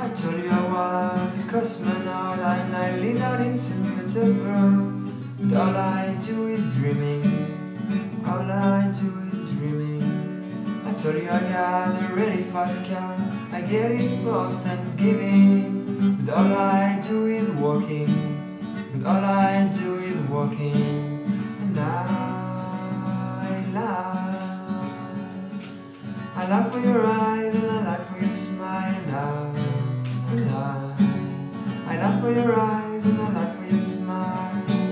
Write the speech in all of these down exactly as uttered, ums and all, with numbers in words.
I told you I was a cosmonaut and I lived out in Saint Petersburg. But all I do is dreaming, all I do is dreaming. I told you I got a really fast car, I get it for Thanksgiving. But all I do is walking, but all I do is walking. And I laugh, I laugh for your eyes and I laugh for your smile. And I, and I, I laugh for your eyes and I laugh for your smile.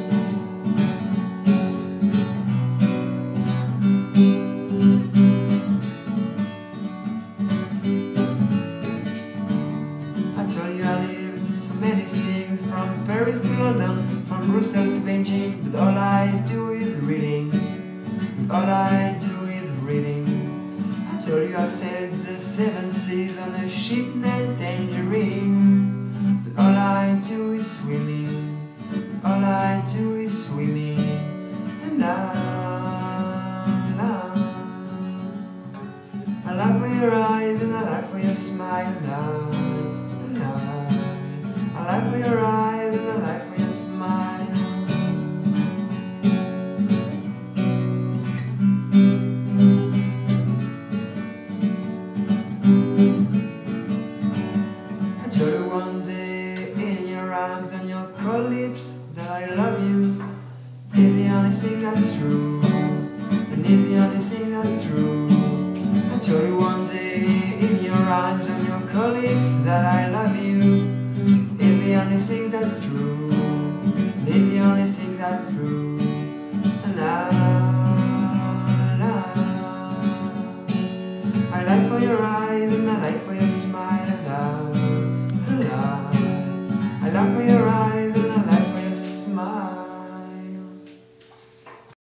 I told you I lived so many things, from Paris to London, from Brussels to Beijing. But all I do is reading, but all I do is reading. I told you I sailed the seven seas on a ship named Tangerine. But all I do is swimming, all I do is swimming. And I, I laugh for your eyes and I laugh for your smile. And I, and I, I laugh for your eyes and I laugh for your smile. I told you one day in your arms and your cold lips that I love you. It's the only thing that's true, and it's the only thing that's true. I told you one day in your arms and your cold lips that I love you. It's the only thing that's true, and it's the only thing that's true. And I, I, I like for your eyes.